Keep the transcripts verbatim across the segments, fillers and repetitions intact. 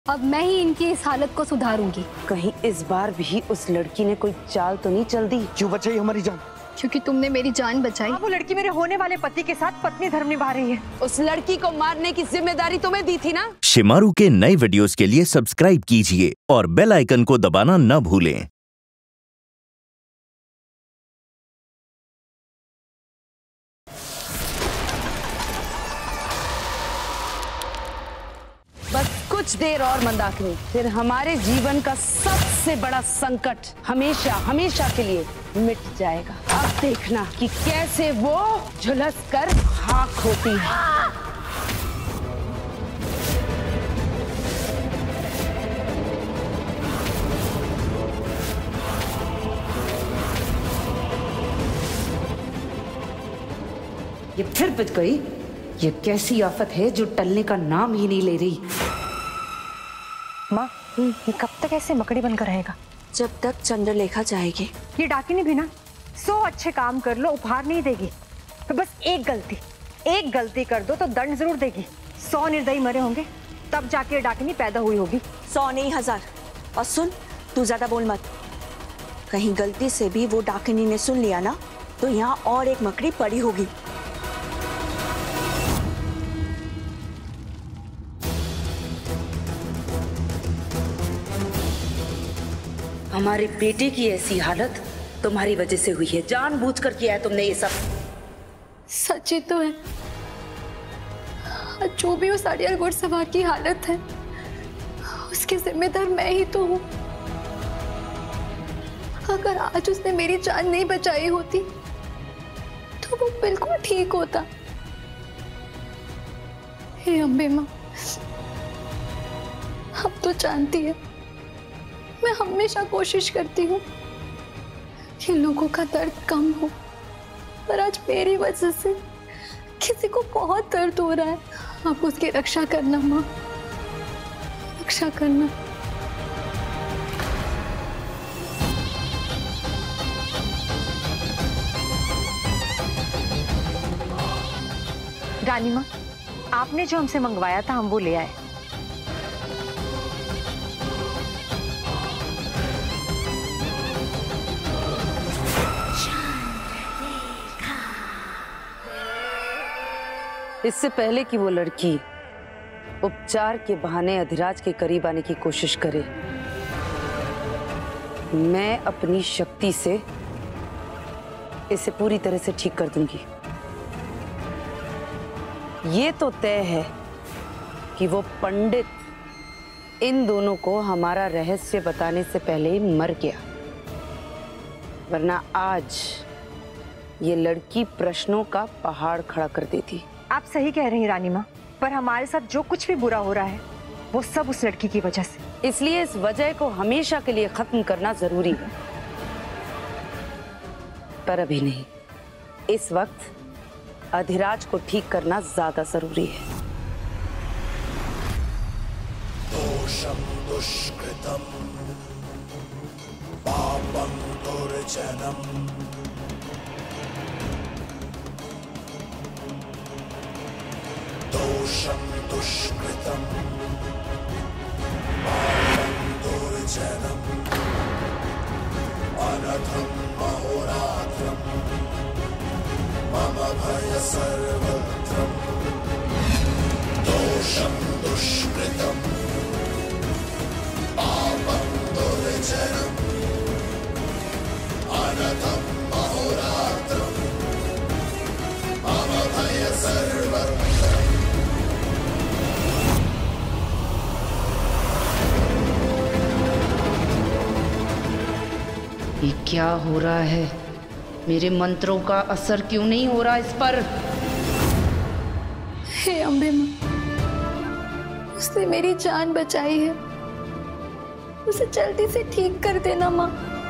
अब मैं ही इनकी इस हालत को सुधारूंगी। कहीं इस बार भी उस लड़की ने कोई चाल तो नहीं चल दी? क्यों बचाई हमारी जान? क्योंकि तुमने मेरी जान बचाई। वो लड़की मेरे होने वाले पति के साथ पत्नी धर्म निभा रही है। उस लड़की को मारने की जिम्मेदारी तुम्हें दी थी ना? शिमारू के नए वीडियोस के लिए सब्सक्राइब कीजिए और बेल आइकन को दबाना न भूलें। बस कुछ देर और मंदाकिनी, फिर हमारे जीवन का सबसे बड़ा संकट हमेशा हमेशा के लिए मिट जाएगा। अब देखना कि कैसे वो झुलस कर खाक होती है। ये फिर बच गई। ये कैसी आफत है जो टलने का नाम ही नहीं ले रही। माँ, ये कब तक ऐसे मकड़ी बनकर रहेगा? जब तक चंद्रलेखा जाएगी। ये डाकिनी भी ना सौ अच्छे काम कर लो, उपहार नहीं देगी। तो बस एक गलती एक गलती कर दो तो दंड जरूर देगी। सौ निर्दयी मरे होंगे तब जाके डाकिनी पैदा हुई होगी। सौ नहीं हजार। और सुन, तू ज्यादा बोल मत। कहीं गलती से भी वो डाकिनी ने सुन लिया ना तो यहाँ और एक मकड़ी पड़ी होगी। हमारे बेटे की ऐसी हालत तुम्हारी वजह से हुई है। जानबूझकर किया है तुमने ये सब। सच ही तो है। जो भी उस अड़ियल घुड़सवार की हालत है उसकी जिम्मेदार मैं ही तो हूँ। अगर आज उसने मेरी जान नहीं बचाई होती तो वो बिल्कुल ठीक होता। हे अम्बे माँ, अब तो जानती है मैं हमेशा कोशिश करती हूँ कि लोगों का दर्द कम हो, पर आज मेरी वजह से किसी को बहुत दर्द हो रहा है। आप उसकी रक्षा करना माँ, रक्षा करना। रानी माँ, आपने जो हमसे मंगवाया था हम वो ले आए। इससे पहले कि वो लड़की उपचार के बहाने अधिराज के करीब आने की कोशिश करे, मैं अपनी शक्ति से इसे पूरी तरह से ठीक कर दूंगी। ये तो तय है कि वो पंडित इन दोनों को हमारा रहस्य बताने से पहले ही मर गया, वरना आज ये लड़की प्रश्नों का पहाड़ खड़ा कर देती। आप सही कह रही हैं रानी माँ, पर हमारे साथ जो कुछ भी बुरा हो रहा है वो सब उस लड़की की वजह से। इसलिए इस वजह को हमेशा के लिए खत्म करना जरूरी है, पर अभी नहीं। इस वक्त अधिराज को ठीक करना ज्यादा जरूरी है। दोषं दुष्कृतं पापं दुर्जनम् दोषं दुष्कृतं पापं दुर्जनम् अनघं महोरात्रं मम भय सर्वत्रम् दोषं दुष्कृतं पापं दुर्जनम् अनघं महोरात्रं मम भय सर्वत्रम्। ये क्या हो रहा है? मेरे मंत्रों का असर क्यों नहीं हो रहा इस पर? हे अम्बे माँ, उसने मेरी जान बचाई है, उसे जल्दी से ठीक कर देना माँ।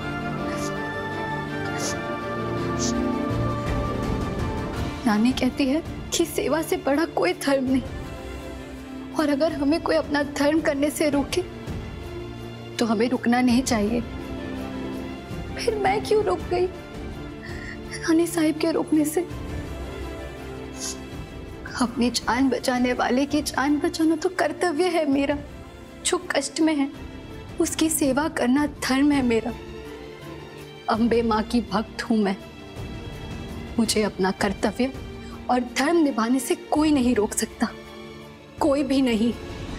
नानी कहती है कि सेवा से बड़ा कोई धर्म नहीं, और अगर हमें कोई अपना धर्म करने से रोके तो हमें रुकना नहीं चाहिए। फिर मैं क्यों रुक गई रानी साहिब के रुकने से? अपनी जान बचाने वाले की जान बचाना तो कर्तव्य है मेरा। जो कष्ट में है उसकी सेवा करना धर्म है मेरा। अम्बे माँ की भक्त हूं मैं। मुझे अपना कर्तव्य और धर्म निभाने से कोई नहीं रोक सकता, कोई भी नहीं।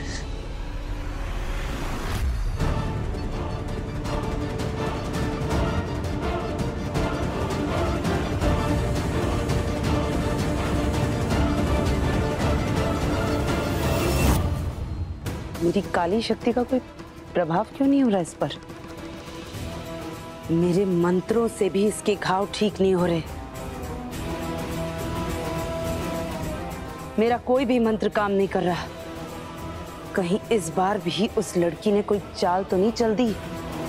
मेरी काली शक्ति का कोई प्रभाव क्यों नहीं हो रहा इस पर? मेरे मंत्रों से भी इसके घाव ठीक नहीं हो रहे। मेरा कोई भी मंत्र काम नहीं कर रहा। कहीं इस बार भी उस लड़की ने कोई चाल तो नहीं चल दी?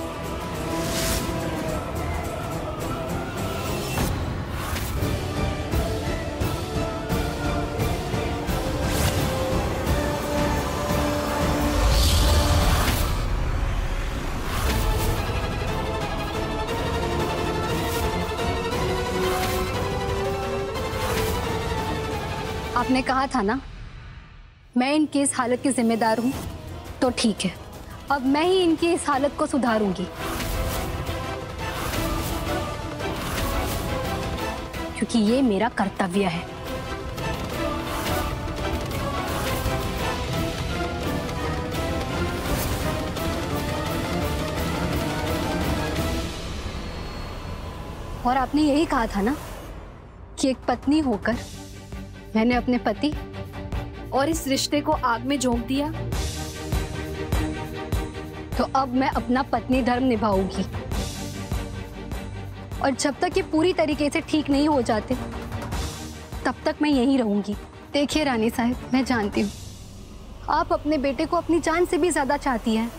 आपने कहा था ना मैं इनकी इस हालत की जिम्मेदार हूं, तो ठीक है, अब मैं ही इनकी इस हालत को सुधारूंगी, क्योंकि ये मेरा कर्तव्य है। और आपने यही कहा था ना कि एक पत्नी होकर मैंने अपने पति और इस रिश्ते को आग में झोंक दिया, तो अब मैं अपना पत्नी धर्म निभाऊंगी। और जब तक ये पूरी तरीके से ठीक नहीं हो जाते तब तक मैं यहीं रहूंगी। देखिए रानी साहब, मैं जानती हूँ आप अपने बेटे को अपनी जान से भी ज्यादा चाहती हैं।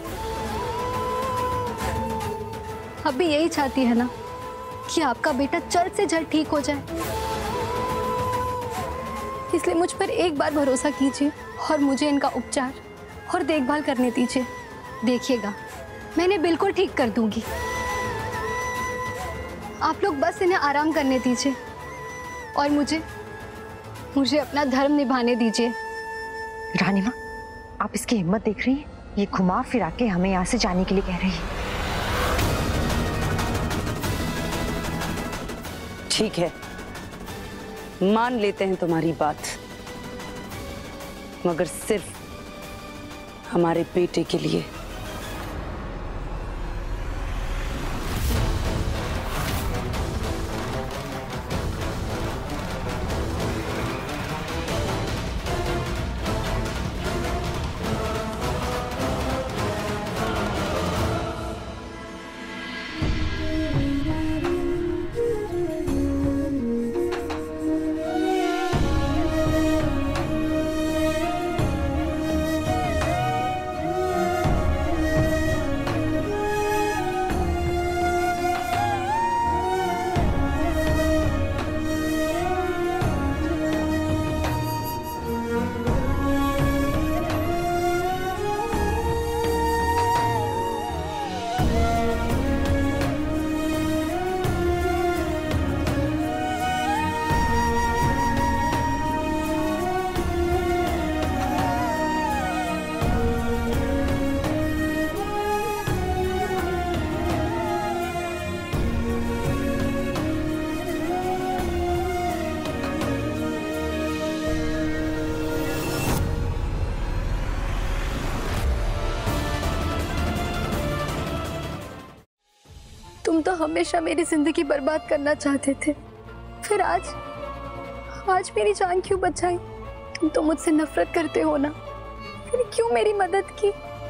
अब भी यही चाहती है ना कि आपका बेटा जल्द से जल्द ठीक हो जाए। इसलिए मुझ पर एक बार भरोसा कीजिए और मुझे इनका उपचार और देखभाल करने दीजिए। देखिएगा, मैं इन्हें बिल्कुल ठीक कर दूंगी। आप लोग बस इन्हें आराम करने दीजिए और मुझे मुझे अपना धर्म निभाने दीजिए। रानी माँ, आप इसकी हिम्मत देख रही हैं? ये घुमा फिरा के हमें यहाँ से जाने के लिए कह रही है। ठीक है, मान लेते हैं तुम्हारी बात, मगर सिर्फ हमारे बेटे के लिए। तुम तो हमेशा मेरी जिंदगी बर्बाद करना चाहते थे, फिर आज आज मेरी जान क्यों बचाई? तुम तो मुझसे नफरत करते हो ना, फिर क्यों मेरी मदद की?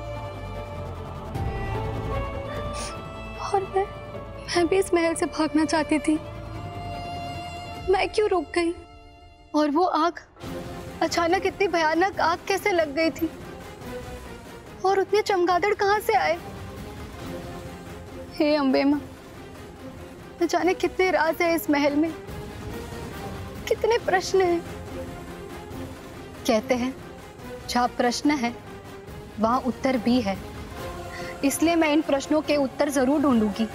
और मैं मैं भी इस महल से भागना चाहती थी, मैं क्यों रुक गई? और वो आग, अचानक इतनी भयानक आग कैसे लग गई थी? और उतने चमगादड़ कहाँ से आए? हे अम्बे माँ, न जाने कितने राज है इस महल में, कितने प्रश्न हैं। कहते हैं जहाँ प्रश्न है वहाँ उत्तर भी है, इसलिए मैं इन प्रश्नों के उत्तर जरूर ढूंढूंगी।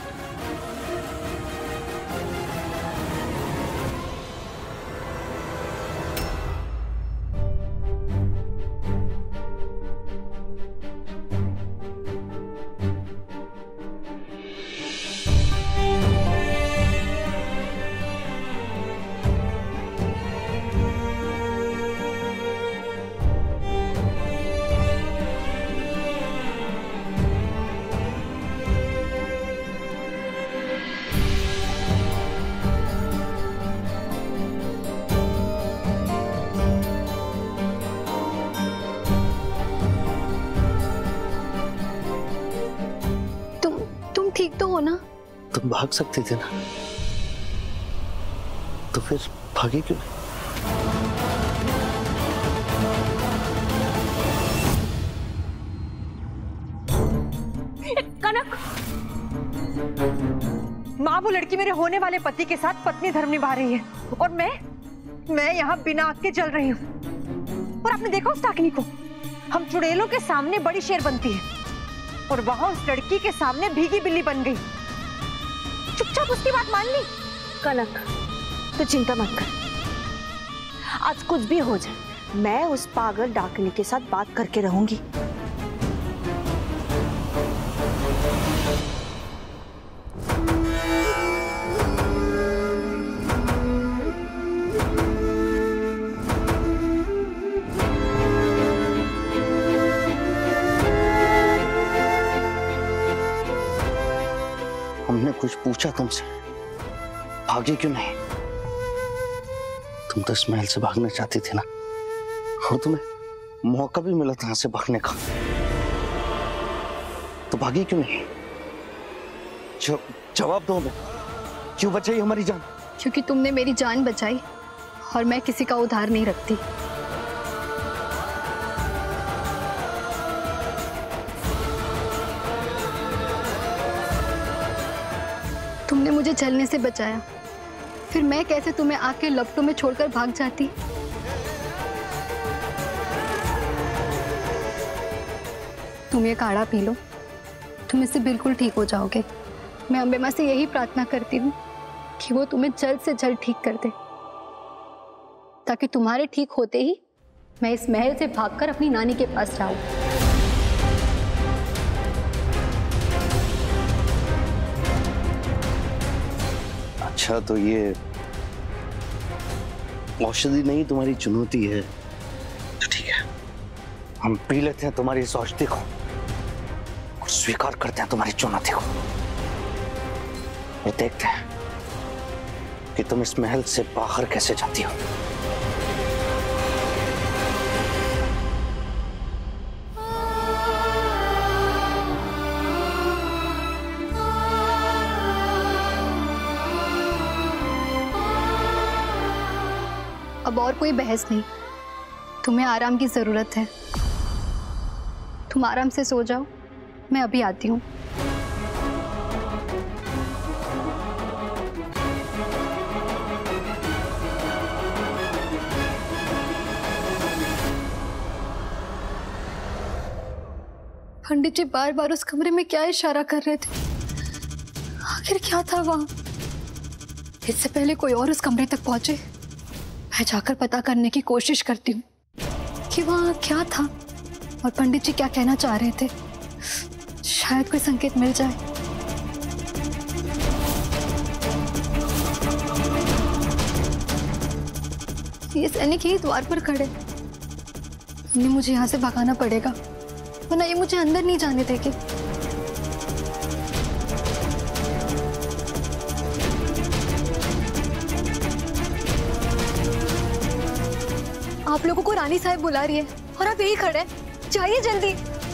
हो ना। तुम भाग सकते थे ना, तो फिर भागे क्यों नहीं? कनक, माँ वो लड़की मेरे होने वाले पति के साथ पत्नी धर्म निभा रही है और मैं मैं यहाँ बिना आग के जल रही हूँ। और आपने देखा उस डाकिनी को? हम चुड़ैलों के सामने बड़ी शेर बनती है और वहां उस लड़की के सामने भीगी बिल्ली बन गई। चुपचाप उसकी बात मान ली। कनक, तो चिंता मत कर, आज कुछ भी हो जाए मैं उस पागल डाकिनी के साथ बात करके रहूंगी। हमने कुछ पूछा तुमसे, भागे क्यों नहीं? तुम तो इस महल से भागना चाहती थी ना, और तुम्हें मौका भी मिला था यहाँ से भागने का, तो भागी क्यों नहीं? जो, जवाब दो हमें, क्यों बचाई हमारी जान? क्योंकि तुमने मेरी जान बचाई और मैं किसी का उधार नहीं रखती। तुमने मुझे जलने से बचाया, फिर मैं कैसे तुम्हें आग के लपटों में छोड़कर भाग जाती? तुम ये काढ़ा पी लो, तुम इससे बिल्कुल ठीक हो जाओगे। मैं अम्बे माँ से यही प्रार्थना करती हूँ कि वो तुम्हें जल्द से जल्द ठीक कर दे, ताकि तुम्हारे ठीक होते ही मैं इस महल से भागकर अपनी नानी के पास जाऊं। अच्छा, तो ये औषधि नहीं तुम्हारी चुनौती है, तो ठीक है, हम पी लेते हैं तुम्हारी इस औषधि को और स्वीकार करते हैं तुम्हारी चुनौती को, और देखते हैं कि तुम इस महल से बाहर कैसे जाती हो। अब और कोई बहस नहीं, तुम्हें आराम की जरूरत है। तुम आराम से सो जाओ, मैं अभी आती हूँ। पंडित जी बार बार उस कमरे में क्या इशारा कर रहे थे? आखिर क्या था वहां? इससे पहले कोई और उस कमरे तक पहुंचे, मैं जाकर पता करने की कोशिश करती हूँ कि वहां क्या था और पंडित जी क्या कहना चाह रहे थे। शायद कोई संकेत मिल जाए। ये सैनिक ही द्वार पर खड़े, इन्हें मुझे यहाँ से भगाना पड़ेगा, वरना ये मुझे अंदर नहीं जाने देंगे। आप लोगों को रानी साहब बुला रही है और आप यही खड़े हैं, जाइए जल्दी।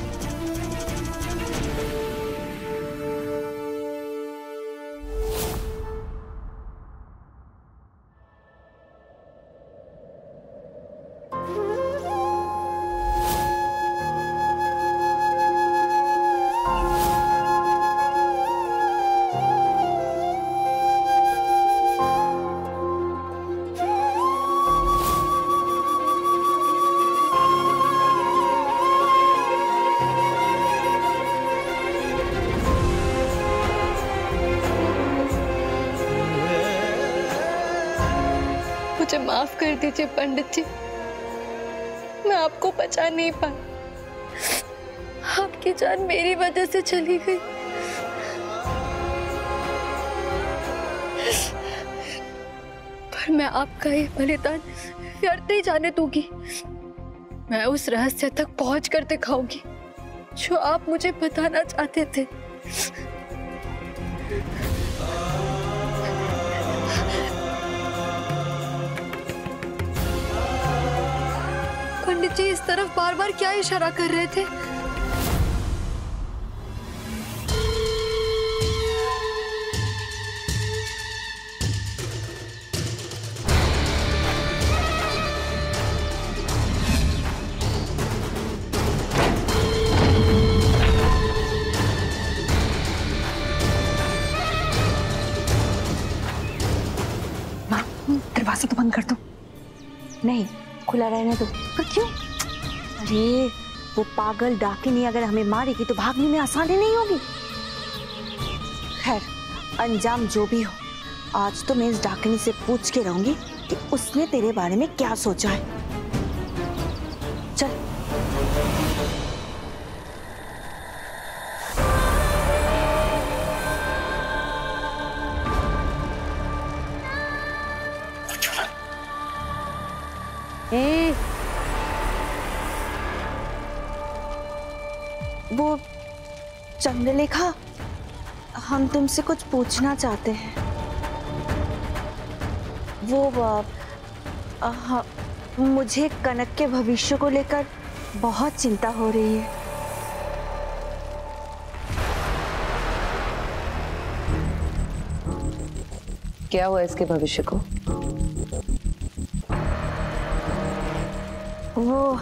मुझे माफ कर दीजिए पंडित जी, मैं आपको बचा नहीं पाई। आपकी जान मेरी वजह से चली गई। पर मैं आपका ये बलिदान व्यर्थ नहीं जाने दूंगी। मैं उस रहस्य तक पहुंच कर दिखाऊंगी जो आप मुझे बताना चाहते थे। पंडित जी इस तरफ बार बार क्या इशारा कर रहे थे? बंद कर दूं? नहीं, खुला रहने दो। पर क्यों? अरे वो पागल डाकिनी अगर हमें मारेगी तो भागने में आसानी नहीं होगी। खैर, अंजाम जो भी हो, आज तो मैं इस डाकिनी से पूछ के रहूंगी कि उसने तेरे बारे में क्या सोचा है। चल। ए, वो चंद्रलेखा, हम तुमसे कुछ पूछना चाहते हैं। वो आ, आ, मुझे कनक के भविष्य को लेकर बहुत चिंता हो रही है। क्या हुआ इसके भविष्य को? वो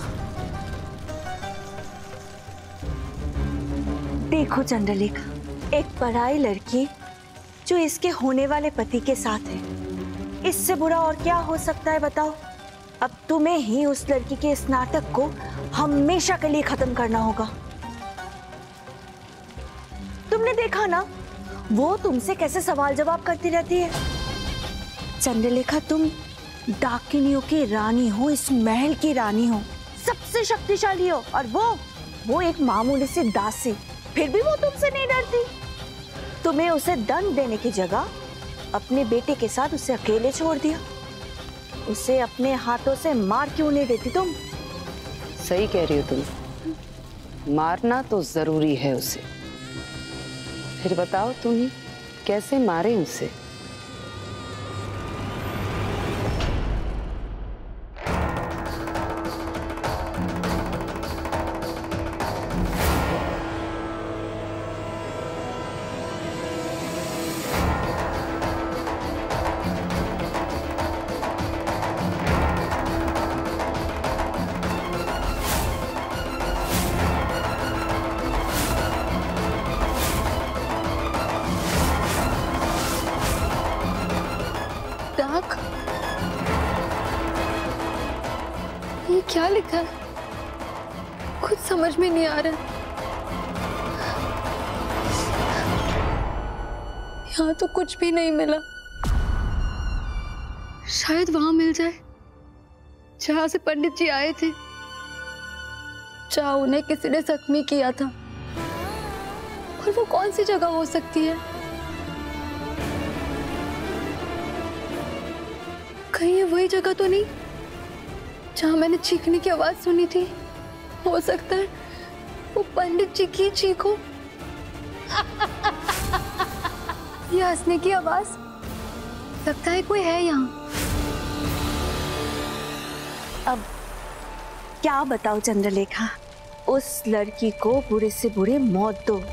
देखो चंद्रलेखा, एक पराई लड़की जो इसके होने वाले पति के साथ है, इससे बुरा और क्या हो सकता है बताओ? अब तुम्हें ही उस लड़की के इस नाटक को हमेशा के लिए खत्म करना होगा। तुमने देखा ना वो तुमसे कैसे सवाल जवाब करती रहती है। चंद्रलेखा, तुम डाकिनियों की रानी हो, इस महल की रानी हो, सबसे शक्तिशाली हो, और वो वो एक मामूली सी दासी, फिर भी वो तुमसे नहीं डरती। तुम्हें उसे दंड देने की जगह अपने बेटे के साथ उसे अकेले छोड़ दिया। उसे अपने हाथों से मार क्यों नहीं देती तुम? सही कह रही हो तुम, मारना तो जरूरी है उसे। फिर बताओ तुम ही कैसे मारे उसे? डाक, ये क्या लिखा है? कुछ समझ में नहीं आ रहा। यहाँ तो कुछ भी नहीं मिला। शायद वहां मिल जाए जहां से पंडित जी आए थे, जहां उन्हें किसी ने जख्मी किया था। और वो कौन सी जगह हो सकती है? कहीं ये वही जगह तो नहीं जहां मैंने चीखने की आवाज सुनी थी? हो सकता है वो पंडित जी की चीख हो। ये हंसने की आवाज, लगता है कोई है यहाँ। अब क्या बताओ चंद्रलेखा, उस लड़की को बुरे से बुरे मौत दो।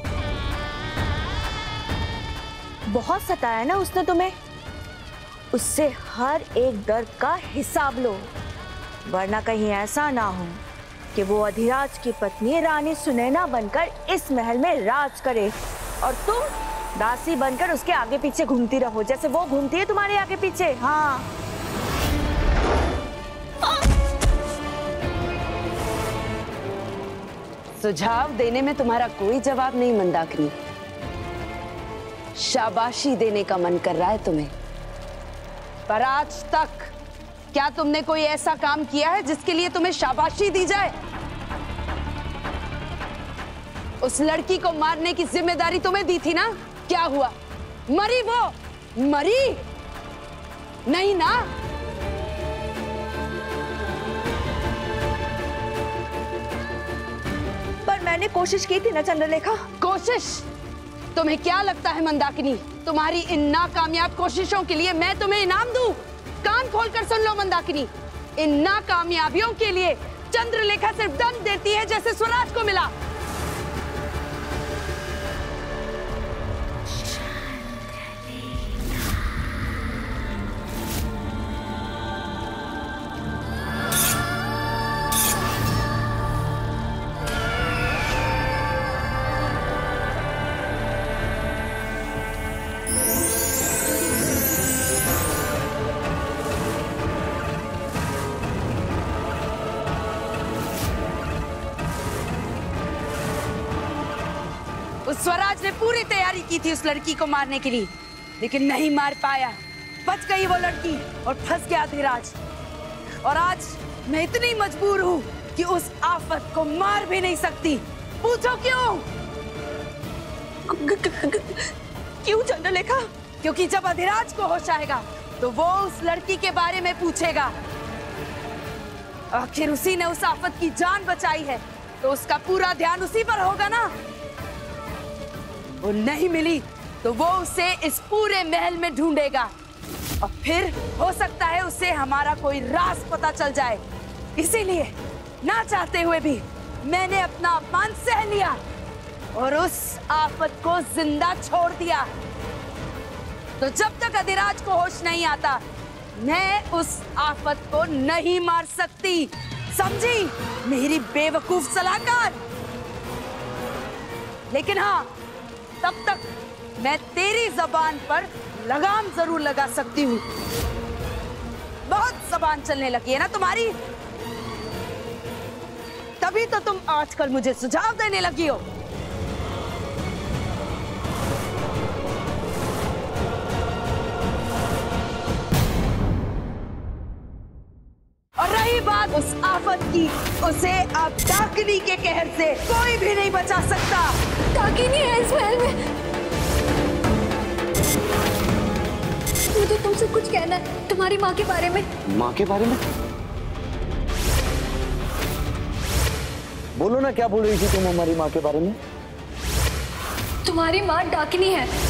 बहुत सताया ना उसने तुम्हें, उससे हर एक दर्द का हिसाब लो, वरना कहीं ऐसा ना हो कि वो अधिराज की पत्नी रानी सुनैना बनकर इस महल में राज करे और तुम दासी बनकर उसके आगे पीछे घूमती रहो, जैसे वो घूमती है तुम्हारे आगे पीछे। हाँ, सुझाव देने में तुम्हारा कोई जवाब नहीं मंदाकिनी। शाबाशी देने का मन कर रहा है तुम्हें, पर आज तक क्या तुमने कोई ऐसा काम किया है जिसके लिए तुम्हें शाबाशी दी जाए? उस लड़की को मारने की जिम्मेदारी तुम्हें दी थी ना? क्या हुआ? मरी वो? मरी नहीं ना? पर मैंने कोशिश की थी ना चंद्रलेखा। कोशिश? तुम्हें क्या लगता है मंदाकिनी, तुम्हारी इन नाकामयाब कोशिशों के लिए मैं तुम्हें इनाम दूं? कान खोलकर सुन लो मंदाकिनी, इन नाकामयाबियों के लिए चंद्रलेखा सिर्फ दंड देती है जैसे स्वराज को मिला। उस स्वराज ने पूरी तैयारी की थी उस लड़की को मारने के लिए, लेकिन नहीं मार पाया। बच गई वो लड़की और फंस गया अधिराज। और आज मैं इतनी मजबूर हूँ कि उस आफत को मार भी नहीं सकती। पूछो क्यों? क्यों चंद्रलेखा? क्योंकि जब अधिराज को होश आएगा तो वो उस लड़की के बारे में पूछेगा। आखिर उसी ने उस आफत की जान बचाई है, तो उसका पूरा ध्यान उसी पर होगा ना। वो नहीं मिली तो वो उसे इस पूरे महल में ढूंढेगा और फिर हो सकता है उसे हमारा कोई राज पता चल जाए। इसीलिए ना चाहते हुए भी मैंने अपना अपमान सह लिया और उस आफत को जिंदा छोड़ दिया। तो जब तक अधिराज को होश नहीं आता, मैं उस आफत को नहीं मार सकती। समझी मेरी बेवकूफ सलाहकार? लेकिन हाँ, तब तक मैं तेरी जबान पर लगाम जरूर लगा सकती हूँ। बहुत जबान चलने लगी है ना तुम्हारी, तभी तो तुम आजकल मुझे सुझाव देने लगी हो। और रही बात उस आफत की, उसे अब डाकिनी के कहर से कोई भी नहीं बचा सकता। डाकिनी है इस महल में। मुझे तुमसे कुछ कहना है, तुम्हारी माँ के बारे में। माँ के बारे में? बोलो ना, क्या बोल रही थी तुम हमारी माँ के बारे में? तुम्हारी माँ डाकिनी है।